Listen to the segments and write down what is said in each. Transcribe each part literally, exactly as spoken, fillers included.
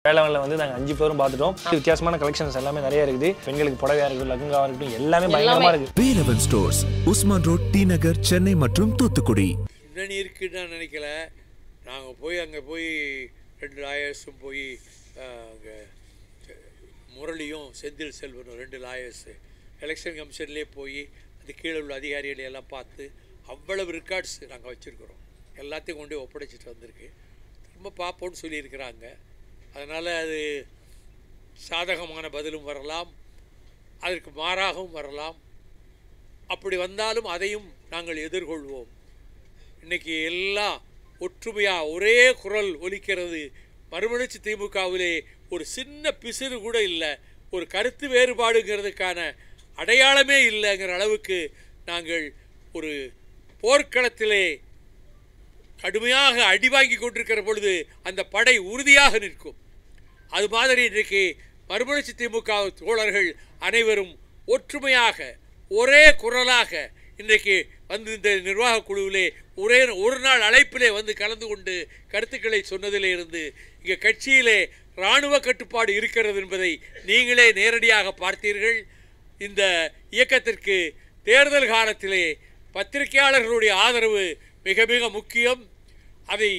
வேளாண்ல வந்து நாங்கள் அஞ்சு பேரும் பார்த்துட்டோம். வித்தியாசமான கலெக்ஷன்ஸ் எல்லாமே நிறைய இருக்குது. பெண்களுக்கு புடவையா இருக்குது, லெஹங்கா இருக்கட்டும், எல்லாமே பயங்கரமா இருக்கு. Velavan stores, Usman road, T Nagar, Chennai மற்றும் தூத்துக்குடி. என்னன்னு இருக்குன்னு நான் நினைக்கல. நாங்கள் போய் அங்கே போய் ரெண்டு லாயர்ஸும் போய் அங்கே முரளியும் செந்தில் செல்வனும் ரெண்டு லாயர்ஸு எலெக்ஷன் கமிஷன்லேயே போய் அது கீழே உள்ள அதிகாரிகளை எல்லாம் பார்த்து அவ்வளவு ரெக்கார்ட்ஸ் நாங்கள் வச்சுருக்குறோம். எல்லாத்தையும் கொண்டு ஒப்படைச்சிட்டு வந்திருக்கு. திரும்ப பார்ப்போன்னு சொல்லியிருக்கிறாங்க. அதனால் அது சாதகமான பதிலும் வரலாம், அதற்கு மாறாகவும் வரலாம். அப்படி வந்தாலும் அதையும் நாங்கள் எதிர்கொள்வோம். இன்றைக்கி எல்லாம் ஒற்றுமையாக ஒரே குரல் ஒலிக்கிறது. மறுமலர்ச்சி திமுகவிலே ஒரு சின்ன பிசிறு கூட இல்லை, ஒரு கருத்து வேறுபாடுங்கிறதுக்கான அடையாளமே இல்லைங்கிற அளவுக்கு நாங்கள் ஒரு போர்க்களத்திலே கடுமையாக அடி வாங்கி கொண்டிருக்கிற பொழுது அந்த படை உறுதியாக நிற்கும். அது மாதிரி இன்றைக்கு மறுமலர்ச்சி திமுக தோழர்கள் அனைவரும் ஒற்றுமையாக ஒரே குரலாக இன்றைக்கு வந்து இந்த நிர்வாக குழுவிலே ஒரே ஒரு நாள் அழைப்பிலே வந்து கலந்து கொண்டு கருத்துக்களை சொன்னதிலே இருந்து இங்கே கட்சியிலே இராணுவ கட்டுப்பாடு இருக்கிறது என்பதை நீங்களே நேரடியாக பார்த்தீர்கள். இந்த இயக்கத்திற்கு தேர்தல் காலத்திலே பத்திரிகையாளர்களுடைய ஆதரவு மிக மிக முக்கியம். அதை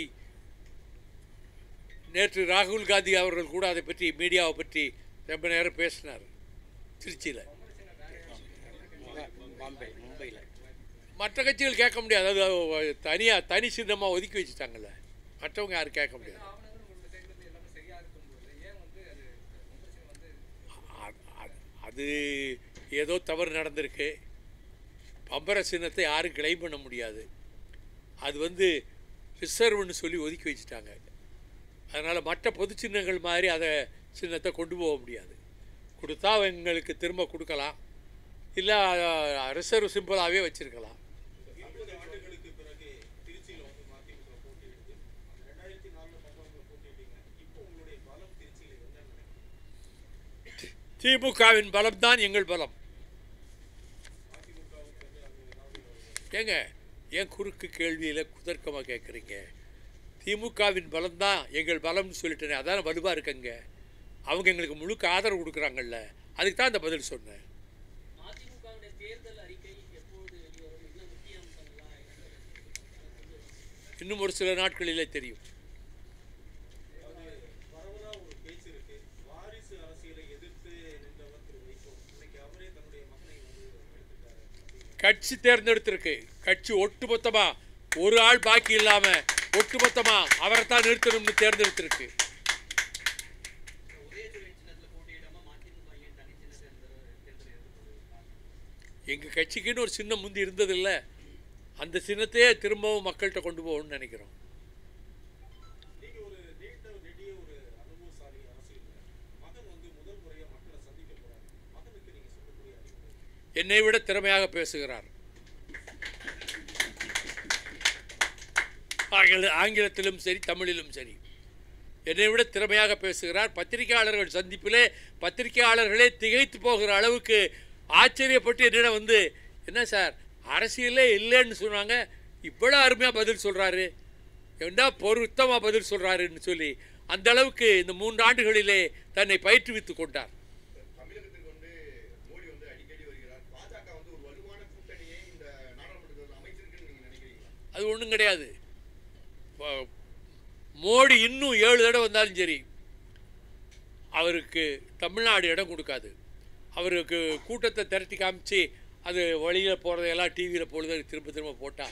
நேற்று ராகுல் காந்தி அவர்கள் கூட அதை பற்றி மீடியாவை பற்றி ரொம்ப நேரம் பேசினார் திருச்சியில். மற்ற கட்சிகள் கேட்க முடியாது, அது தனியாக தனி சின்னமாக ஒதுக்கி வச்சுட்டாங்கல்ல, மற்றவங்க யாரும் கேட்க முடியாது. அது ஏதோ தவறு நடந்திருக்கு. பம்பர சின்னத்தை யாரும் கிளைம் பண்ண முடியாது. அது வந்து ரிசர்வ்னு சொல்லி ஒதுக்கி வச்சுட்டாங்க. அதனால் மற்ற பொது சின்னங்கள் மாதிரி அதை சின்னத்தை கொண்டு போக முடியாது. கொடுத்தா எங்களுக்கு திரும்ப கொடுக்கலாம், இல்லை ரிசர்வ் சிம்பிளாகவே வச்சுருக்கலாம். திமுகவின் பலம் தான் எங்கள் பலம். ஏங்க ஏன் குறுக்கு கேள்வியில் குதர்க்கமாக கேட்குறீங்க? திமுகவின் பலம் தான் எங்கள் பலம்னு சொல்லிட்டேனே, அதான் வலுவாக இருக்குங்க. அவங்க எங்களுக்கு முழுக்க ஆதரவு கொடுக்குறாங்கல்ல, அதுக்கு தான் அந்த பதில் சொன்னேன். இன்னும் ஒரு சில நாட்களிலே தெரியும். கட்சி தேர்ந்தெடுத்திருக்கு. கட்சி ஒட்டுமொத்தமாக ஒரு ஆள் பாக்கி இல்லாமல் ஒட்டுமொத்தமாக அவரை தான் நிறுத்தணும்னு தேர்ந்தெடுத்திருக்கு. எங்கள் கட்சிக்குன்னு ஒரு சின்னம் முந்தி இருந்ததில்லை, அந்த சின்னத்தையே திரும்பவும் மக்கள்கிட்ட கொண்டு போகணும்னு நினைக்கிறோம். என்னை விட திறமையாக பேசுகிறார். ஆங்கிலத்திலும் சரி தமிழிலும் சரி என்னை விட திறமையாக பேசுகிறார். பத்திரிகையாளர்கள் சந்திப்பிலே பத்திரிகையாளர்களே திகைத்து போகிற அளவுக்கு ஆச்சரியப்பட்டு என்னிடம் வந்து, என்ன சார் அரசியலே இல்லைன்னு சொன்னாங்க, இவ்வளோ அருமையாக பதில் சொல்கிறாரு, என்ன பொருத்தமாக பதில் சொல்கிறாருன்னு சொல்லி அந்த அளவுக்கு இந்த மூன்று ஆண்டுகளிலே தன்னை பயிற்றுவித்து கொண்டார். அது ஒன்றும் கிடையாது. மோடி இன்னும் ஏழு தடவை வந்தாலும் சரி அவருக்கு தமிழ்நாடு இடம் கொடுக்காது. அவருக்கு கூட்டத்தை திரட்டி காமிச்சு அது வழியில் போகிறதையெல்லாம் டிவியில் போடுறது திரும்ப திரும்ப போட்டா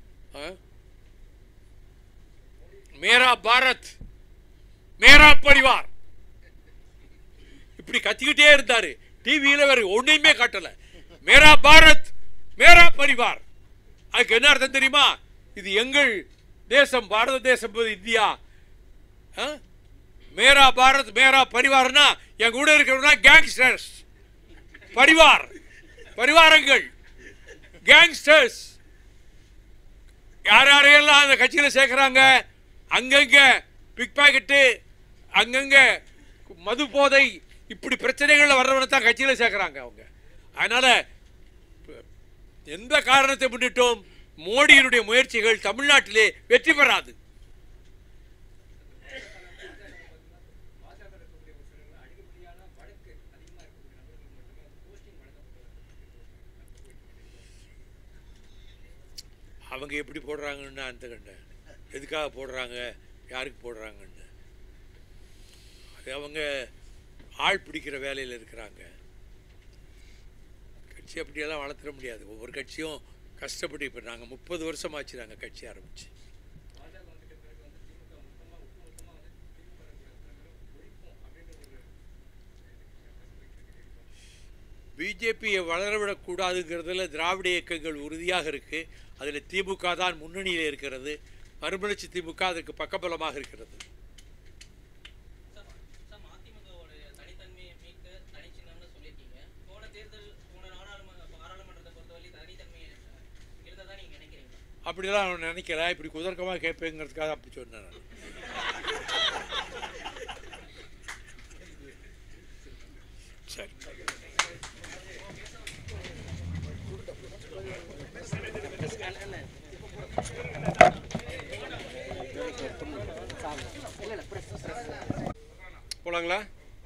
மேரா பாரத் மேரா பரிவார் இப்படி கத்திக்கிட்டே இருந்தார். டிவியில் வேறு ஒன்றையுமே காட்டலை. மேரா பாரத் மேரா பரிவார், அதுக்கு என்ன அர்த்தம் தெரியுமா? இது எங்கள் தேசம், பாரத தேசம், இந்தியா. மேரா பாரத் மேரா பரிவார்னா என் கூட இருக்கிறவங்க கேங்ஸ்டர்ஸ், பரிவார் பரிவாரங்கள், கேங்ஸ்டர்ஸ். யார் யாரையெல்லாம் அந்த கட்சியில் சேர்க்குறாங்க, அங்கங்கே பிக் பாக்கெட்டு, அங்கங்கே மது போதை, இப்படி பிரச்சனைகளில் வர்றவனை தான் கட்சியில் சேர்க்குறாங்க அவங்க. அதனால் எந்த காரணத்தை முன்னிட்டும் மோடியினுடைய முயற்சிகள் தமிழ்நாட்டிலே வெற்றி பெறாது. அவங்க எப்படி போடுறாங்கன்னு அந்த கண்டேன், எதுக்காக போடுறாங்க, யாருக்கு போடுறாங்கன்னு. அது அவங்க ஆள் பிடிக்கிற வேலையில் இருக்கிறாங்க. கட்சி அப்படியெல்லாம் வளர்த்துட முடியாது. ஒவ்வொரு கட்சியும் கஷ்டப்பட்டு, இப்போ நாங்கள் முப்பது வருஷம் ஆச்சு நாங்கள் கட்சி ஆரம்பிச்சு. பிஜேபியை வளரவிடக்கூடாதுங்கிறதுல திராவிட இயக்கங்கள் உறுதியாக இருக்குது. அதில் திமுக தான் முன்னணியில் இருக்கிறது. மறுமலர்ச்சி திமுக அதற்கு பக்கபலமாக இருக்கிறது. அப்படிலாம் நான் நினைக்கிறேன். இப்படி குதர்க்கமாக கேட்பேங்கிறதுக்காக அப்படி சொன்னேன் நான். சரி, போலாங்களா?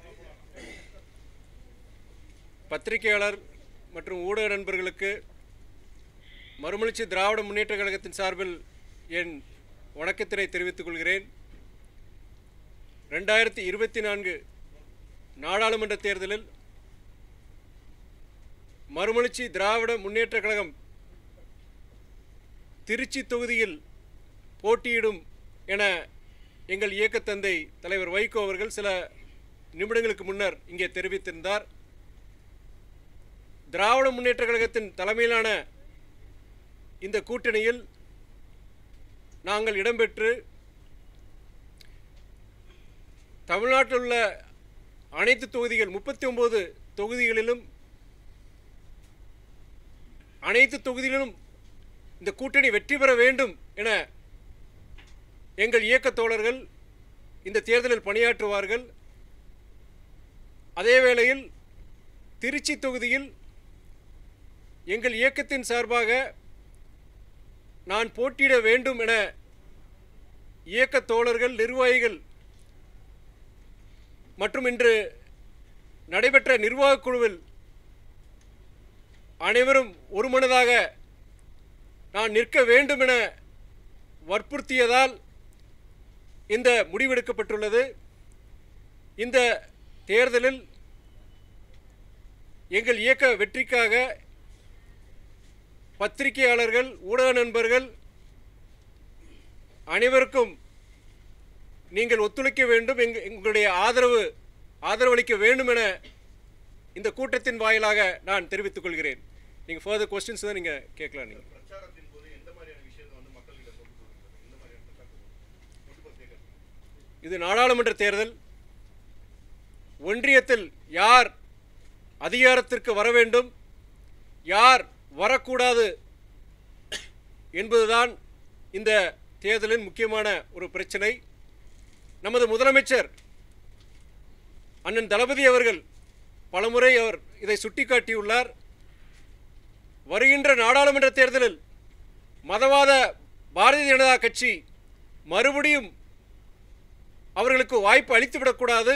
பத்திரிகையாளர் மற்றும் ஊடக நண்பர்களுக்கு மறுமலர்ச்சி திராவிட முன்னேற்ற கழகத்தின் சார்பில் என் வணக்கத்தினை தெரிவித்துக் கொள்கிறேன். ரெண்டாயிரத்தி இருபத்தி நான்கு நாடாளுமன்ற தேர்தலில் மறுமலர்ச்சி திராவிட முன்னேற்ற கழகம் திருச்சி தொகுதியில் போட்டியிடும் என எங்கள் இயக்க தந்தை தலைவர் வைகோ அவர்கள் சில நிமிடங்களுக்கு முன்னர் இங்கே தெரிவித்திருந்தார். திராவிட முன்னேற்ற கழகத்தின் தலைமையிலான இந்த கூட்டணியில் நாங்கள் இடம்பெற்று தமிழ்நாட்டில் உள்ள அனைத்து தொகுதிகள் முப்பத்தி ஒன்பது தொகுதிகளிலும் அனைத்து தொகுதிகளிலும் இந்த கூட்டணி வெற்றி பெற வேண்டும் என எங்கள் இயக்க தோழர்கள் இந்த தேர்தலில் பணியாற்றுவார்கள். அதே வேளையில் திருச்சி தொகுதியில் எங்கள் இயக்கத்தின் சார்பாக நான் போட்டியிட வேண்டும் என இயக்க தோழர்கள், நிர்வாகிகள் மற்றும் இன்று நடைபெற்ற நிர்வாகக் குழுவில் அனைவரும் ஒருமனதாக நான் நிற்க வேண்டும் என வற்புறுத்தியதால் இந்த முடிவெடுக்கப்பட்டுள்ளது. இந்த தேர்தலில் எங்கள் இயக்க வெற்றிக்காக பத்திரிகையாளர்கள், ஊடக நண்பர்கள் அனைவருக்கும் நீங்கள் ஒத்துழைக்க வேண்டும், எங் எங்களுடைய ஆதரவு ஆதரவளிக்க வேண்டும் என இந்த கூட்டத்தின் வாயிலாக நான் தெரிவித்துக் கொள்கிறேன். நீங்கள் ஃபர்தர் கொஸ்டின்ஸ் தான் நீங்கள் கேட்கலாம். நீங்கள் இது நாடாளுமன்ற தேர்தல். ஒன்றியத்தில் யார் அதிகாரத்திற்கு வர வேண்டும், யார் வரக்கூடாது என்பதுதான் இந்த தேர்தலின் முக்கியமான ஒரு பிரச்சனை. நமது முதலமைச்சர் அண்ணன் தளபதி அவர்கள் பலமுறை அவர் இதை சுட்டிக்காட்டியுள்ளார். வருகின்ற நாடாளுமன்ற தேர்தலில் மதவாத பாரதிய ஜனதா கட்சி மறுபடியும் அவர்களுக்கு வாய்ப்பு அளித்துவிடக்கூடாது.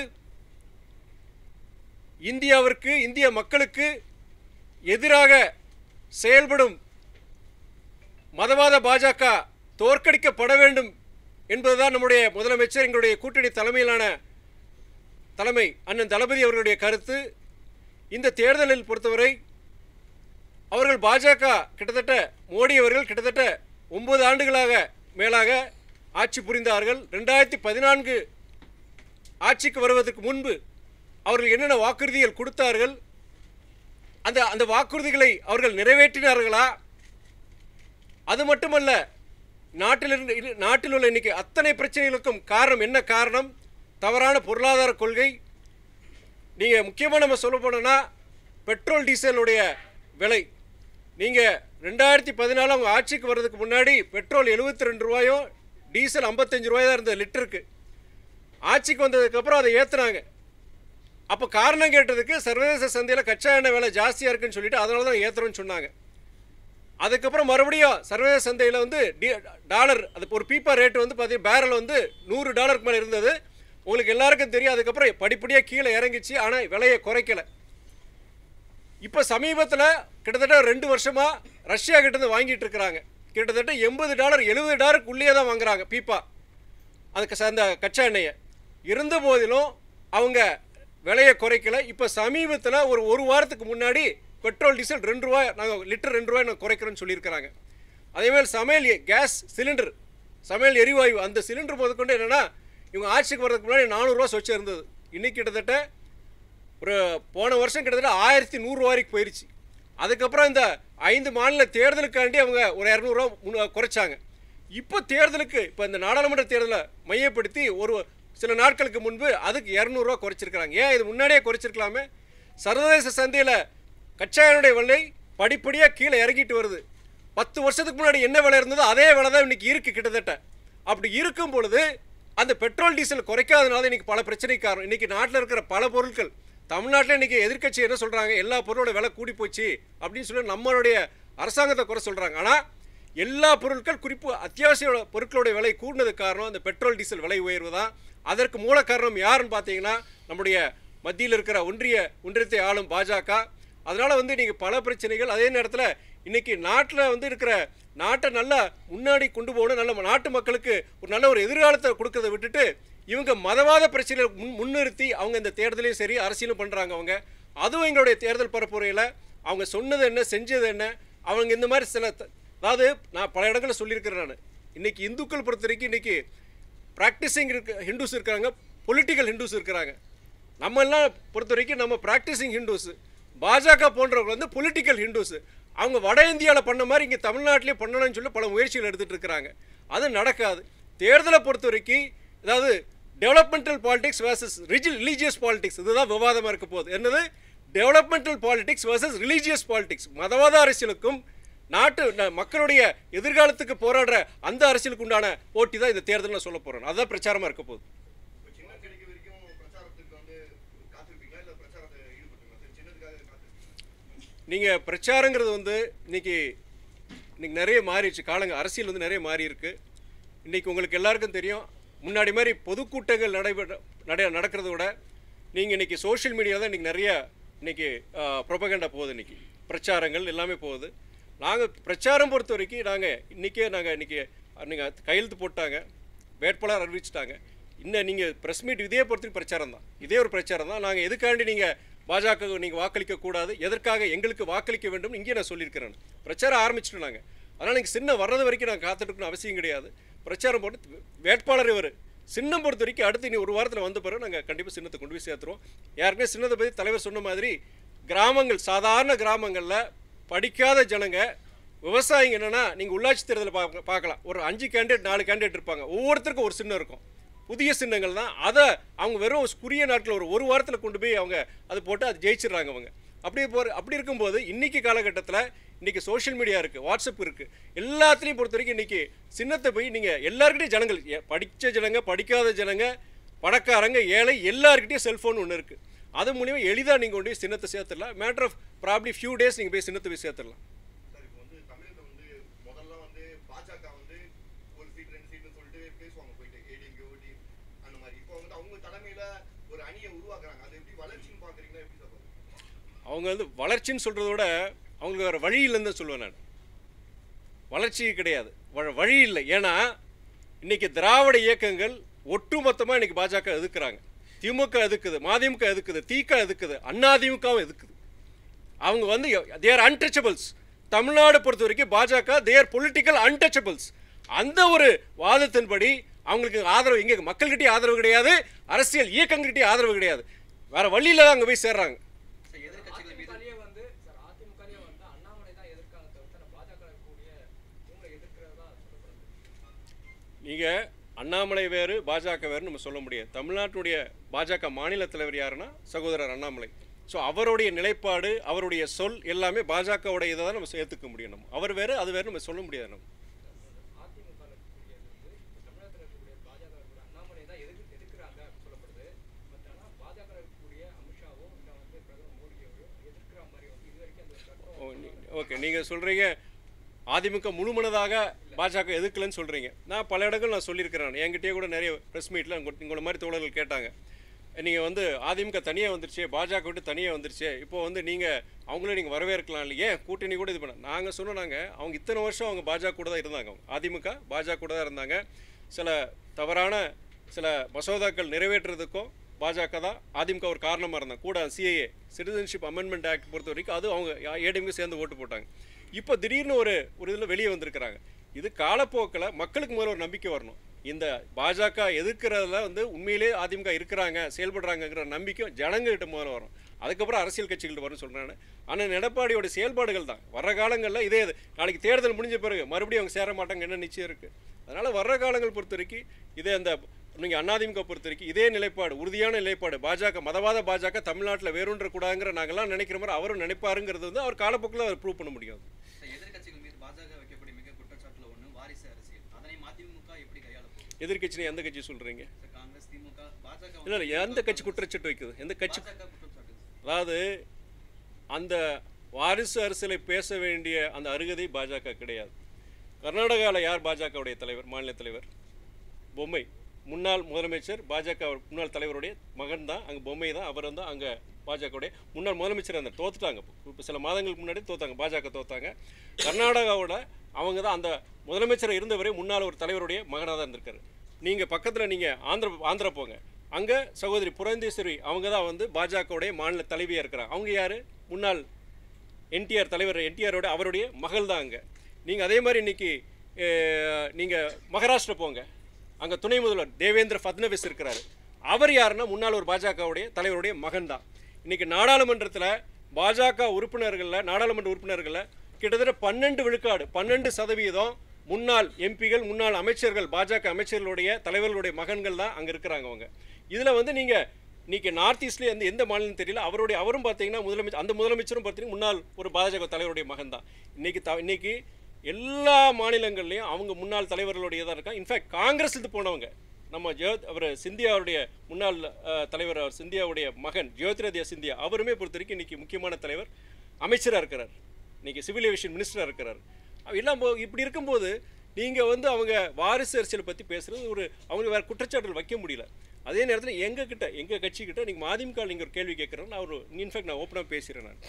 இந்தியாவிற்கு, இந்திய மக்களுக்கு எதிராக செயல்படும் மதவாத பாஜக தோற்கடிக்கப்பட வேண்டும் என்பதுதான் நம்முடைய முதலமைச்சர், எங்களுடைய கூட்டணி தலைமையிலான தலைமை அண்ணன் தளபதி அவர்களுடைய கருத்து. இந்த தேர்தலில் பொறுத்தவரை அவர்கள் பாஜக கிட்டத்தட்ட மோடி அவர்கள் கிட்டத்தட்ட ஒன்பது ஆண்டுகளாக மேலாக ஆட்சி புரிந்தார்கள். ரெண்டாயிரத்தி பதினான்கு ஆட்சிக்கு வருவதற்கு முன்பு அவர்கள் என்னென்ன வாக்குறுதிகள் கொடுத்தார்கள், அந்த அந்த வாக்குறுதிகளை அவர்கள் நிறைவேற்றினார்களா? அது மட்டுமல்ல, நாட்டில் இருந்து நாட்டில் உள்ள இன்னைக்கு அத்தனை பிரச்சனைகளுக்கும் காரணம் என்ன காரணம்? தவறான பொருளாதார கொள்கை. நீங்கள் முக்கியமாக நம்ம சொல்ல போனோன்னா பெட்ரோல் டீசலுடைய விலை. நீங்கள் ரெண்டாயிரத்தி பதினாலு அவங்க ஆட்சிக்கு வர்றதுக்கு முன்னாடி பெட்ரோல் எழுபத்தி ரெண்டு ரூபாயும் டீசல் ஐம்பத்தஞ்சு ரூபாய் தான் இருந்தது லிட்டருக்கு. ஆட்சிக்கு வந்ததுக்கப்புறம் அதை ஏற்றுனாங்க. அப்போ காரணம் கேட்டதுக்கு சர்வதேச சந்தையில் கச்சா எண்ணெய் விலை ஜாஸ்தியாக இருக்குன்னு சொல்லிட்டு அதனால தான் ஏற்றுறோன்னு சொன்னாங்க. அதுக்கப்புறம் மறுபடியும் சர்வதேச சந்தையில் வந்து டி டாலர் அது ஒரு பீப்பா ரேட்டு வந்து பார்த்தீங்கன்னா பேரல் வந்து நூறு டாலருக்கு மேலே இருந்தது. உங்களுக்கு எல்லாருக்கும் தெரியும். அதுக்கப்புறம் படிப்படியாக கீழே இறங்கிச்சு, ஆனால் விலையை குறைக்கலை. இப்போ சமீபத்தில் கிட்டத்தட்ட ரெண்டு வருஷமாக ரஷ்யா கிட்டேருந்து வாங்கிட்டு இருக்கிறாங்க. கிட்டத்தட்ட எண்பது டாலர் எழுபது டாலருக்குள்ளேயே தான் வாங்குறாங்க பீப்பா அதுக்கு அந்த கச்சா எண்ணெயை. இருந்த போதிலும் அவங்க விலையை குறைக்கல. இப்போ சமீபத்தில் ஒரு ஒரு வாரத்துக்கு முன்னாடி பெட்ரோல் டீசல் ரெண்டு ரூபாய் நாங்கள் லிட்டர் ரெண்டு ரூபாய் நாங்கள் குறைக்கிறோன்னு சொல்லியிருக்கிறாங்க. அதேமாதிரி சமையல் கேஸ் சிலிண்டர் சமையல் எரிவாயு அந்த சிலிண்டர் முதற்கொண்டு என்னென்னா இவங்க ஆட்சிக்கு வர்றதுக்கு முன்னாடி நானூறுரூவா சொச்சு இருந்தது. இன்றைக்கி கிட்டத்தட்ட ஒரு போன வருஷம் கிட்டத்தட்ட ஆயிரத்தி நூறுரூவா வரைக்கும் போயிடுச்சு. அதுக்கப்புறம் இந்த ஐந்து மாநில தேர்தலுக்காண்டி அவங்க ஒரு இரநூறுவா முன் குறைச்சாங்க. இப்போ தேர்தலுக்கு இப்போ இந்த நாடாளுமன்ற தேர்தலை மையப்படுத்தி ஒரு சில நாட்களுக்கு முன்பு அதுக்கு இரநூறுவா குறைச்சிருக்கிறாங்க. ஏன் இது முன்னாடியே குறைச்சிருக்கலாமே? சர்வதேச சந்தையில் கச்சா எண்ணெயுடைய விலை படிப்படியாக கீழே இறங்கிட்டு வருது. பத்து வருஷத்துக்கு முன்னாடி என்ன விலை இருந்ததோ அதே விலை தான் இன்றைக்கி இருக்குது கிட்டத்தட்ட. அப்படி இருக்கும் பொழுது அந்த பெட்ரோல் டீசல் குறைக்காதனால இன்றைக்கி பல பிரச்சனைக்கு காரணம். இன்றைக்கி நாட்டில் இருக்கிற பல பொருட்கள் தமிழ்நாட்டில் இன்றைக்கி எதிர்க்கட்சி என்ன சொல்கிறாங்க, எல்லா பொருளோட விலை கூடி போச்சு அப்படின்னு சொல்லி நம்மளுடைய அரசாங்கத்தை குறை சொல்கிறாங்க. ஆனால் எல்லா பொருட்கள் குறிப்பு அத்தியாவசிய பொருட்களுடைய விலை கூடினதுக்கு காரணம் அந்த பெட்ரோல் டீசல் விலை உயர்வு தான். அதற்கு மூல காரணம் யாருன்னு பார்த்தீங்கன்னா நம்முடைய மத்தியில் இருக்கிற ஒன்றிய ஒன்றியத்தை ஆளும் பாஜக. அதனால் வந்து இன்றைக்கி பல பிரச்சனைகள். அதே நேரத்தில் இன்றைக்கி நாட்டில் வந்து இருக்கிற நாட்டை நல்லா முன்னாடி கொண்டு போகணும், நல்ல நாட்டு மக்களுக்கு ஒரு நல்ல ஒரு எதிர்காலத்தை கொடுக்கறத விட்டுட்டு இவங்க மதவாத பிரச்சனைகளை முன் முன்னிறுத்தி அவங்க இந்த தேர்தலையும் சரி அரசியலும் பண்ணுறாங்க அவங்க. அதுவும் எங்களுடைய தேர்தல் பரப்புரையில் அவங்க சொன்னது என்ன செஞ்சது என்ன அவங்க இந்த மாதிரி சில அதாவது நான் பல இடங்களில் சொல்லியிருக்கிறேன். நான் இன்றைக்கி இந்துக்கள் பொறுத்த வரைக்கும் இன்றைக்கி ப்ராக்டிஸிங் இருக்க ஹிந்துஸ் இருக்கிறாங்க, பொலிட்டிக்கல் ஹிந்துஸ் இருக்கிறாங்க. நம்ம எல்லாம் பொறுத்த வரைக்கும் நம்ம ப்ராக்டிஸிங் ஹிந்துஸு. பாஜக போன்றவங்க வந்து பொலிட்டிக்கல் ஹிந்துஸு. அவங்க வட இந்தியாவில் பண்ண மாதிரி இங்கே தமிழ்நாட்டிலே பண்ணணும்னு சொல்லி பல முயற்சிகள் எடுத்துகிட்டு இருக்கிறாங்க. அது நடக்காது. தேர்தலை பொறுத்த வரைக்கும் அதாவது developmental politics versus religious politics இதுதான் விவாதமாக இருக்க போகுது. என்னது developmental politics versus religious politics. மதவாத அரசியலுக்கும் நாட்டு மக்களுடைய எதிர்காலத்துக்கு போராடுற அந்த அரசியலுக்கு உண்டான போட்டி தான் இந்த தேர்தலில் சொல்ல போகிறோம். அதுதான் பிரச்சாரமாக இருக்க போகுது. நீங்கள் பிரச்சாரங்கிறது வந்து இன்றைக்கி இன்றைக்கி நிறைய மாறிடுச்சு. காலங்க அரசியல் வந்து நிறைய மாறி இருக்குது. இன்றைக்கி உங்களுக்கு எல்லாருக்கும் தெரியும், முன்னாடி மாதிரி பொதுக்கூட்டங்கள் நடைபெற நட நடக்கிறத விட நீங்கள் இன்றைக்கி சோஷியல் மீடியா தான் இன்றைக்கி நிறைய இன்றைக்கி ப்ரொபகண்டா போகுது. இன்றைக்கி பிரச்சாரங்கள் எல்லாமே போகுது. நாங்கள் பிரச்சாரம் பொறுத்த வரைக்கும் நாங்கள் இன்றைக்கே நாங்கள் இன்றைக்கி நீங்கள் கையெழுத்து போட்டாங்க, வேட்பாளர் அறிவிச்சிட்டாங்க. இன்னும் நீங்கள் ப்ரெஸ் மீட் இதே பொறுத்த பிரச்சாரம் தான், இதே ஒரு பிரச்சாரம் தான். நாங்கள் எதுக்காண்டி நீங்கள் பாஜக நீங்கள் வாக்களிக்கக்கூடாது, எதற்காக எங்களுக்கு வாக்களிக்க வேண்டும் இங்கே நான் சொல்லியிருக்கிறேன். பிரச்சாரம் ஆரம்பிச்சிட்டோம் நாங்கள். அதனால் நீங்கள் சின்னம் வர்றது வரைக்கும் நாங்கள் காத்துட்டுருக்கணும் அவசியம் கிடையாது. பிரச்சாரம் போட்டு வேட்பாளர் இவர் சின்னம் பொறுத்த வரைக்கும் அடுத்து இனி ஒரு வாரத்தில் வந்த பிறகு நாங்கள் கண்டிப்பாக சின்னத்தை கொண்டு போய் சேர்த்துருவோம். யாருக்குமே சின்னத்தை பற்றி தலைவர் சொன்ன மாதிரி கிராமங்கள் சாதாரண கிராமங்களில் படிக்காத ஜனங்க விவசாயிங்க என்னென்னா நீங்கள் உள்ளாட்சி தேர்தலில் பார்க்க பார்க்கலாம் ஒரு அஞ்சு கேண்டிடேட் நாலு கேண்டிடேட் இருப்பாங்க, ஒவ்வொருத்தருக்கும் ஒரு சின்னம் இருக்கும். புதிய சின்னங்கள் தான். அதை அவங்க வெறும் குறுகிய நாட்களில் ஒரு ஒரு வாரத்தில் கொண்டு போய் அவங்க அது போட்டு அது ஜெயிச்சிடுறாங்க அவங்க. அப்படி போ அப்படி இருக்கும்போது இன்றைக்கி காலகட்டத்தில் இன்றைக்கி சோஷியல் மீடியா இருக்குது, வாட்ஸ்அப் இருக்குது, எல்லாத்துலேயும் பொறுத்த வரைக்கும் இன்றைக்கி சின்னத்தை போய் நீங்கள் எல்லாருக்கிட்டையும் ஜனங்கள் படித்த ஜனங்க படிக்காத ஜனங்க பணக்காரங்க ஏழை எல்லாருக்கிட்டையும் செல்ஃபோன் ஒன்று இருக்குது. அது மூலிமா எளிதாக நீங்கள் கொண்டு போய் சின்னத்தை சேர்த்துடலாம். Matter of probably few days நீங்கள் போய் சின்னத்தை போய் சேர்த்துடலாம். அவங்க வந்து வளர்ச்சின்னு சொல்கிறத விட அவங்களுக்கு வேறு வழி இல்லைன்னு தான் சொல்லுவேன் நான். வளர்ச்சி கிடையாது, வழி இல்லை. ஏன்னா இன்றைக்கி திராவிட இயக்கங்கள் ஒட்டுமொத்தமாக இன்றைக்கி பாஜக எதுக்குறாங்க, திமுக எதுக்குது, மதிமுக எதுக்குது, திக எதுக்குது, அதிமுகவும் எதுக்குது. அவங்க வந்து தேர் அன்டச்சபிள்ஸ். தமிழ்நாடு பொறுத்த வரைக்கும் பாஜக தேர் பொலிட்டிக்கல் அன்டச்சபிள்ஸ். அந்த ஒரு வாதத்தின்படி அவங்களுக்கு ஆதரவு இங்கே மக்கள்கிட்டே ஆதரவு கிடையாது, அரசியல் இயக்கங்கள்கிட்டே ஆதரவு கிடையாது. வேறு வழியில் தான் அங்கே போய் சேர்றாங்க. நீங்கள் அண்ணாமலை வேறு பாஜக வேறு நம்ம சொல்ல முடியாது. தமிழ்நாட்டுடைய பாஜக மாநில தலைவர் யாருன்னா சகோதரர் அண்ணாமலை. ஸோ அவருடைய நிலைப்பாடு அவருடைய சொல் எல்லாமே பாஜகவுடைய இதை தான் நம்ம சேர்த்துக்க முடியும். நம்ம அவர் வேறு அது வேறு நம்ம சொல்ல முடியாது. நம்ம ஓகே நீங்கள் சொல்கிறீங்க அதிமுக முழுமனதாக பாஜக எதுக்கலன்னு சொல்கிறீங்க. நான் பல இடங்கள் நான் சொல்லியிருக்கிறேன். என்கிட்டயே கூட நிறைய ப்ரெஸ் மீட்டில் உங்களை மாதிரி தோழர்கள் கேட்டாங்க. நீங்கள் வந்து அதிமுக தனியாக வந்துருச்சு, பாஜக விட்டு தனியாக வந்துருச்சு, இப்போ வந்து நீங்கள் அவங்களே நீங்கள் வரவேற்கலாம் இல்லையே, கூட்டணி கூட இது பண்ண நாங்கள் சொன்னாங்க. அவங்க இத்தனை வருஷம் அவங்க பாஜக கூட தான் இருந்தாங்க. அவங்க அதிமுக பாஜக கூட தான் இருந்தாங்க. சில தவறான சில மசோதாக்கள் நிறைவேற்றுறதுக்கும் பாஜக தான் அதிமுக ஒரு காரணமாக இருந்தாங்க. கூட சிஏஏ சிட்டிசன்ஷிப் அமெண்ட்மெண்ட் ஆக்ட் பொறுத்த வரைக்கும் அது அவங்க ஏடிஎம்கே சேர்ந்து ஓட்டு போட்டாங்க. இப்போ திடீர்னு ஒரு ஒரு இதில் வெளியே வந்திருக்கிறாங்க. இது காலப்போக்கில் மக்களுக்கு முதல்ல ஒரு நம்பிக்கை வரணும். இந்த பாஜக எதிர்க்கிறதுல வந்து உண்மையிலே அதிமுக இருக்கிறாங்க, செயல்படுறாங்கங்கிற நம்பிக்கை ஜனங்ககிட்ட முதல்ல வரும். அதுக்கப்புறம் அரசியல் கட்சிகள் வரும்னு சொல்கிறாங்க. ஆனால் எடப்பாடியோட செயல்பாடுகள் தான் வர்ற காலங்களில் இதே இது. நாளைக்கு தேர்தல் முடிஞ்ச பிறகு மறுபடியும் அவங்க சேர மாட்டாங்க என்ன நிச்சயம் இருக்குது. அதனால் வர்ற காலங்கள் பொறுத்த வரைக்கும் இதே அந்த நீங்கள் அதிமுக பொறுத்த வரைக்கும் இதே நிலைப்பாடு, உறுதியான நிலைப்பாடு. பாஜக மதவாத பாஜக தமிழ்நாட்டில் வேறுன்ற கூடாங்கிற நாங்கள்லாம் நினைக்கிற மாதிரி அவரும் நினைப்பாருங்கிறது வந்து அவர் காலப்போக்கில் அவர் ப்ரூவ் பண்ண முடியும். எதிர்கட்சிகள் மீது பாஜக வைக்கக்கூடிய மிக குற்றச்சாட்டுல ஒன்று வாரிசு அரசியல். அதனை மதிமுக எப்படி கையாள போகுது? எதிர்கட்சி எந்த கட்சி சொல்கிறீங்க? காங்கிரஸ், திமுக, பாஜக. இல்லை இல்லை எந்த கட்சி குற்றச்சாட்டு வைக்குது? எந்த கட்சி? குற்றச்சாட்டு. அதாவது அந்த வாரிசு அரசியலை பேச வேண்டிய அந்த அருகதை பாஜக கிடையாது. கர்நாடகாவில் யார் பாஜகவுடைய தலைவர், மாநில தலைவர்? பொம்மை. முன்னாள் முதலமைச்சர் பாஜக முன்னாள் தலைவருடைய மகன் தான் அங்கே, பொம்மை தான். அவர் வந்து அங்கே பாஜகவுடைய முன்னாள் முதலமைச்சர் இருந்தார். தோத்துட்டாங்க. இப்போ சில மாதங்களுக்கு முன்னாடி தோத்தாங்க, பாஜக தோத்தாங்க. கர்நாடகாவோட அவங்க தான் அந்த முதலமைச்சர் இருந்தவரே முன்னாள் ஒரு தலைவருடைய மகனாக தான் இருந்திருக்காரு. நீங்கள் பக்கத்தில் நீங்கள் ஆந்திர ஆந்திரா போங்க, அங்கே சகோதரி புரந்தேஸ்வரி அவங்க தான் வந்து பாஜகவுடைய மாநில தலைவியாக இருக்கிறாங்க. அவங்க யார்? முன்னாள் என்டிஆர் தலைவர் என்டிஆரோட அவருடைய மகள் தான் அங்கே. நீங்கள் அதே மாதிரி இன்றைக்கி நீங்கள் மகாராஷ்டிரா போங்க, அங்கே துணை முதல்வர் தேவேந்திர ஃபட்னவிஸ் இருக்கிறார். அவர் யாருன்னா முன்னாள் ஒரு பாஜகவுடைய தலைவருடைய மகன் தான். இன்றைக்கி நாடாளுமன்றத்தில் பாஜக உறுப்பினர்களில் நாடாளுமன்ற உறுப்பினர்களில் கிட்டத்தட்ட பன்னெண்டு விழுக்காடு பன்னெண்டு சதவீதம் முன்னாள் எம்பிகள், முன்னாள் அமைச்சர்கள், பாஜக அமைச்சர்களுடைய தலைவர்களுடைய மகன்கள் தான் அங்கே இருக்கிறாங்க. அவங்க இதில் வந்து நீங்கள் இன்றைக்கி நார்த் ஈஸ்ட்லேயே வந்து எந்த மாநிலம் தெரியல, அவருடைய அவரும் பார்த்தீங்கன்னா முதலமைச்சர், அந்த முதலமைச்சரும் பார்த்தீங்கன்னா முன்னாள் ஒரு பாஜக தலைவருடைய மகன் தான். இன்றைக்கி த இன்றைக்கி எல்லா மாநிலங்கள்லையும் அவங்க முன்னாள் தலைவர்களுடைய தான் இருக்காங்க. இன்ஃபேக்ட் காங்கிரஸுக்கு போனவங்க நம்ம ஜோ அவர் சிந்தியாவுடைய முன்னாள் தலைவர், அவர் சிந்தியாவுடைய மகன் ஜோதிராதித்ய சிந்தியா, அவருமே பொறுத்த வரைக்கும் இன்றைக்கி முக்கியமான தலைவர், அமைச்சராக இருக்கிறார். இன்றைக்கி சிவில் ஏவியேஷன் மினிஸ்டராக இருக்கிறார். எல்லாம் இப்படி இருக்கும்போது நீங்கள் வந்து அவங்க வாரிசு அரசியலை பற்றி பேசுகிறது ஒரு அவங்க வேறு குற்றச்சாட்டுகள் வைக்க முடியல. அதே நேரத்தில் எங்கள் கிட்ட எங்கள் கட்சிக்கிட்ட நீங்கள் மதிமுக நீங்கள் ஒரு கேள்வி கேட்குறேன்னு நான் ஒரு இன்ஃபேக்ட் நான் ஓப்பனாக பேசுகிறேன். நான்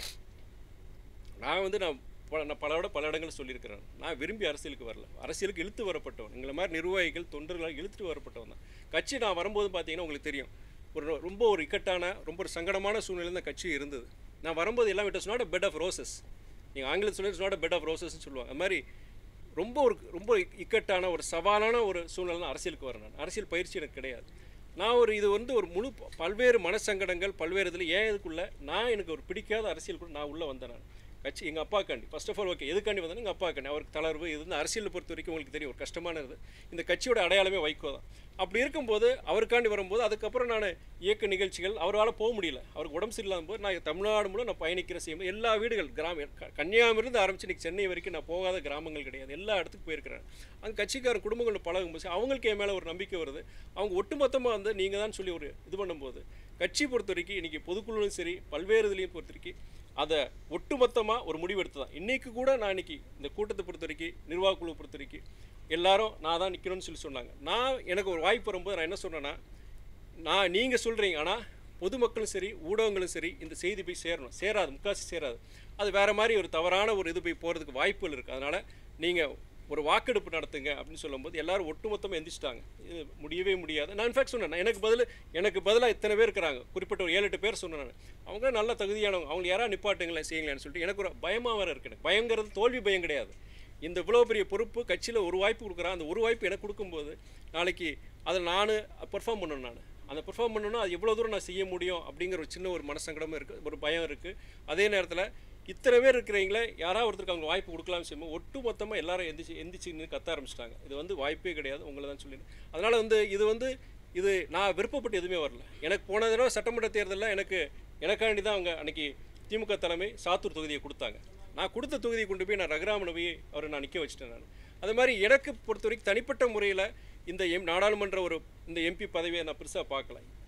நான் வந்து நான் நான் பலவிட பல இடங்கள் சொல்லியிருக்கிறேன். நான் விரும்பி அரசியலுக்கு வரல, அரசியலுக்கு இழுத்து வரப்பட்டவன். எங்களை மாதிரி நிர்வாகிகள் தொண்டர்களாக இழுத்துட்டு வரப்பட்டவன் தான். கட்சி நான் வரும்போது பார்த்தீங்கன்னா உங்களுக்கு தெரியும், ஒரு ரொம்ப ஒரு இக்கட்டான ரொம்ப ஒரு சங்கடமான சூழ்நிலை தான் கட்சி இருந்தது. நான் வரும்போது எல்லாம் it is not a bed of roses. நீங்கள் ஆங்கிலத்தில் சொல்லி it's not a bed of ரோசஸ்ன்னு சொல்லுவாங்க. அது மாதிரி ரொம்ப ஒரு ரொம்ப இக்கட்டான ஒரு சவாலான ஒரு சூழ்நிலை தான் அரசியலுக்கு வரேன். நான் அரசியல் பயிற்சி எனக்கு கிடையாது. நான் ஒரு இது வந்து ஒரு முழு பல்வேறு மனசங்கடங்கள் பல்வேறு இதில் ஏன் இதுக்குள்ளே நான் எனக்கு ஒரு பிடிக்காத அரசியல் கூட நான் உள்ளே வந்தேன். நான் கட்சி எங்கள் அப்பாக்காண்டி ஃபர்ஸ்ட் ஆஃப் ஆல் ஓகே எதுக்காண்டி வந்தேன் எங்கள் அப்பாக்காண்டி. அவருக்கு தளர்வு இது வந்து அரசியலை பொறுத்த வரைக்கும் உங்களுக்கு தெரியும் ஒரு கஷ்டமானது. இந்த கட்சியோட அடையாளமே வைகோ தான். அப்படி இருக்கும்போது அவருக்காண்டி வரும்போது அதுக்கப்புறம் நான் இயக்க நிகழ்ச்சிகள் அவரால் போக முடியல, அவருக்கு உடம்பு சரியில்லாத போது நான் தமிழ்நாடு மூலம் நான் பயணிக்கிற செய்யும்போது எல்லா வீடுகள் கிராம கன்னியாகுமரியிலிருந்து ஆரம்பிச்சு இன்றைக்கி சென்னை வரைக்கும் நான் போகாத கிராமங்கள் கிடையாது, எல்லா இடத்துக்கு போயிருக்கிறேன். அங்கே கட்சிக்காரன் குடும்பங்கள் பழகும்போது அவங்களுக்கு என் மேலே ஒரு நம்பிக்கை வருது. அவங்க ஒட்டுமொத்தமாக வந்து நீங்கள் தான் சொல்லி ஒரு இது பண்ணும்போது கட்சி பொறுத்த வரைக்கும் இன்றைக்கி பொதுக்குழுவும் சரி பல்வேறு இதுலேயும் பொறுத்த வரைக்கும் அதை ஒட்டுமொத்தமாக ஒரு முடிவு எடுத்து தான் இன்றைக்கி கூட நான் இன்றைக்கி இந்த கூட்டத்தை பொறுத்த வரைக்கும் நிர்வாக குழு பொறுத்த வரைக்கும் எல்லாரும் நான் தான் நிற்கணும்னு சொல்லி சொன்னாங்க. நான் எனக்கு ஒரு வாய்ப்பு வரும்போது நான் என்ன சொன்னேன்னா, நான் நீங்கள் சொல்கிறீங்க ஆனால் பொதுமக்களும் சரி ஊடகங்களும் சரி இந்த செய்தி போய் சேரணும், சேராது, முக்காசி சேராது. அது வேறு மாதிரி ஒரு தவறான ஒரு இது போய் போகிறதுக்கு வாய்ப்புகள் இருக்குது. அதனால் நீங்கள் ஒரு வாக்கெடுப்பு நடத்துங்க அப்படின்னு சொல்லும்போது எல்லாரும் ஒட்டுமொத்தமாக எந்திரிச்சிட்டாங்க. இது முடியவே முடியாது. நான் இன்ஃபேக்ட் சொன்னேன், எனக்கு பதில் எனக்கு பதிலாக இத்தனை பேர் இருக்கிறாங்க, குறிப்பிட்ட ஒரு ஏழு எட்டு பேர் சொன்னேன். நான் அவங்க நல்ல தகுதியானவங்க, அவங்க யாராவது நிப்பாட்டுங்களேன் செய்யுங்களேன்னு சொல்லிட்டு எனக்கு ஒரு பயமாக வேறு இருக்குது. எனக்கு பயங்கிறது தோல்வி பயம் கிடையாது. இந்த இவ்வளோ பெரிய பொறுப்பு கட்சியில் ஒரு வாய்ப்பு கொடுக்குறேன், அந்த ஒரு வாய்ப்பு எனக்கு கொடுக்கும்போது நாளைக்கு அதை நான் பெர்ஃபார்ம் பண்ணணும். நான் அந்த பெர்ஃபார்ம் பண்ணணும்னா அது எவ்வளோ தூரம் நான் செய்ய முடியும் அப்படிங்கிற ஒரு சின்ன ஒரு மனசங்கடமும் இருக்குது, ஒரு பயம் இருக்குது. அதே நேரத்தில் இத்தனை பேர் இருக்கிறீங்களே யாராவது ஒருத்தருக்கு அவங்க வாய்ப்பு கொடுக்கலாம்னு செய்யும்போது ஒட்டு மொத்தமாக எல்லாரும் எந்திரிச்சு எந்திரிச்சின்னு கத்த ஆரம்பிச்சிட்டாங்க. இது வந்து வாய்ப்பே கிடையாது, உங்களை தான் சொல்லி. அதனால் வந்து இது வந்து இது நான் விருப்பப்பட்டு எதுவுமே வரல. எனக்கு போன தடவை சட்டமன்ற தேர்தலில் எனக்கு எனக்காண்டி தான் அவங்க அன்றைக்கி திமுக தலைமை சாத்தூர் தொகுதியை கொடுத்தாங்க. நான் கொடுத்த தொகுதியை கொண்டு போய் நான் ரகுராமனை போய் அவரை நான் நிற்க வச்சுட்டேன். நான் அது மாதிரி எனக்கு பொறுத்த வரைக்கும் தனிப்பட்ட முறையில் இந்த எம் நாடாளுமன்ற ஒரு இந்த எம்பி பதவியை நான் பெருசாக பார்க்கல.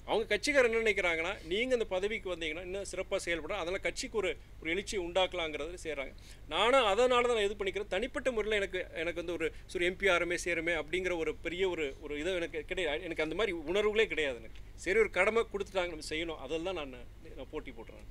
அவங்க கட்சிக்காரர் என்ன நினைக்கிறாங்கன்னா, நீங்கள் இந்த பதவிக்கு வந்தீங்கன்னா இன்னும் சிறப்பாக செயல்படும், அதனால் கட்சிக்கு ஒரு ஒரு எழுச்சி உண்டாக்கலாங்கிறது செய்கிறாங்க. நானும் அதனால தான் நான் இது பண்ணிக்கிறேன். தனிப்பட்ட முறையில் எனக்கு எனக்கு வந்து ஒரு ஒரு எம்பி ஆரமே சேருமே அப்படிங்கிற ஒரு பெரிய ஒரு ஒரு இது எனக்கு கிடையாது. எனக்கு அந்த மாதிரி உணர்வுகளே கிடையாது எனக்கு. சரி, ஒரு கடமை கொடுத்துட்டாங்க, நம்ம செய்யணும், அதில் தான் நான் நான் போட்டி போட்டுறேன்.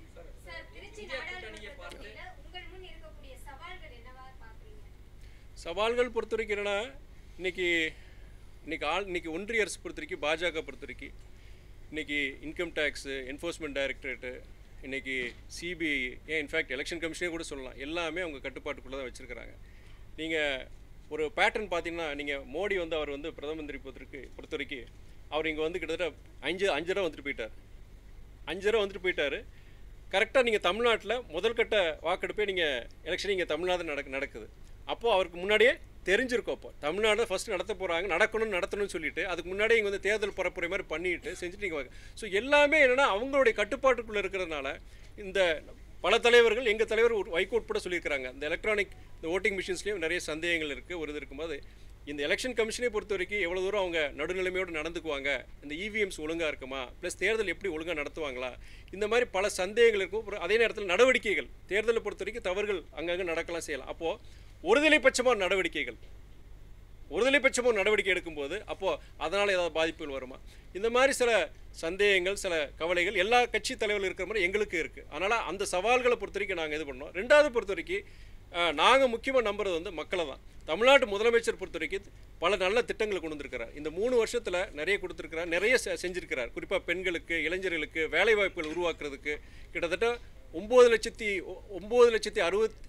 சவால்கள் பொறுத்த வரைக்கும் என்னென்னா, இன்றைக்கி இன்றைக்கி ஆள் இன்றைக்கி ஒன்றிய அரசு பொறுத்த வரைக்கும், பாஜக பொறுத்த வரைக்கும் இன்றைக்கி இன்கம் டேக்ஸு, என்ஃபோர்ஸ்மெண்ட் டைரக்டரேட்டு, இன்றைக்கி சிபிஐ, ஏன் இன்ஃபேக்ட் எலெக்ஷன் கமிஷனே கூட சொல்லலாம், எல்லாமே அவங்க கட்டுப்பாட்டுக்குள்ளே தான் வச்சுருக்கிறாங்க. நீங்கள் ஒரு பேட்டர்ன் பார்த்தீங்கன்னா, நீங்கள் மோடி வந்து அவர் வந்து பிரதம மந்திரி பொறுத்திருக்கு பொறுத்த வரைக்கும் அவர் இங்கே வந்து கிட்டத்தட்ட அஞ்சு அஞ்சு தடவை வந்துட்டு போயிட்டார் அஞ்சு தடவை வந்துட்டு போயிட்டார் கரெக்டாக நீங்கள் தமிழ்நாட்டில் முதல் கட்ட வாக்கெடுப்பே நீங்கள் எலெக்ஷன் இங்கே தமிழ்நாடு நடக்கு நடக்குது அப்போது அவருக்கு முன்னாடியே தெரிஞ்சிருக்கும். அப்போ தமிழ்நாடு ஃபஸ்ட்டு நடத்த போகிறாங்க, நடக்கணும்னு நடத்தணும்னு சொல்லிட்டு அதுக்கு முன்னாடியே இங்கே வந்து தேர்தல் பரப்புரை மாதிரி பண்ணிட்டு செஞ்சுட்டு நீங்கள். ஸோ எல்லாமே என்னென்னா அவங்களுடைய கட்டுப்பாட்டுக்குள்ளே இருக்கிறதுனால இந்த பல தலைவர்கள், எங்கள் தலைவர் வைகோ உட்பட சொல்லியிருக்கிறாங்க, இந்த எலக்ட்ரானிக் இந்த ஓட்டிங் மிஷின்ஸ்லேயும் நிறைய சந்தேகங்கள் இருக்குது. ஒரு இது இருக்கும்போது இந்த எலெக்ஷன் கமிஷனை பொறுத்த வரைக்கும் எவ்வளோ தூரம் அவங்க நடுநிலைமையோடு நடந்துக்குவாங்க, இந்த இவிஎம்ஸ் ஒழுங்காக இருக்குமா, ப்ளஸ் தேர்தல் எப்படி ஒழுங்காக நடத்துவாங்களா, இந்த மாதிரி பல சந்தேகங்கள் இருக்கும். அதே நேரத்தில் நடவடிக்கைகள், தேர்தலை பொறுத்த வரைக்கும் தவறுகள் அங்கங்கே நடக்கலாம், செய்யலாம். அப்போது ஒருதலைபட்சமான நடவடிக்கைகள் ஒருதலைபட்சமாக நடவடிக்கை எடுக்கும்போது அப்போது அதனால் ஏதாவது பாதிப்புகள் வருமா, இந்த மாதிரி சில சந்தேகங்கள், சில கவலைகள் எல்லா கட்சி தலைவர்கள் இருக்கிற மாதிரி எங்களுக்கு இருக்குது. அதனால் அந்த சவால்களை பொறுத்த வரைக்கும் நாங்கள் இது பண்ணோம். ரெண்டாவது பொறுத்த வரைக்கும் நாங்கள் முக்கியமாக நம்புறது வந்து மக்களை தான். தமிழ்நாட்டு முதலமைச்சர் பொறுத்த வரைக்கும் பல நல்ல திட்டங்களை கொண்டு வந்திருக்கிறார். இந்த மூணு வருஷத்தில் நிறைய கொடுத்துருக்கிறார், நிறைய செஞ்சுருக்கிறார். குறிப்பாக பெண்களுக்கு, இளைஞர்களுக்கு வேலைவாய்ப்புகள் உருவாக்குறதுக்கு கிட்டத்தட்ட ஒம்பது லட்சத்தி ஒம்பது லட்சத்தி அறுபத்தி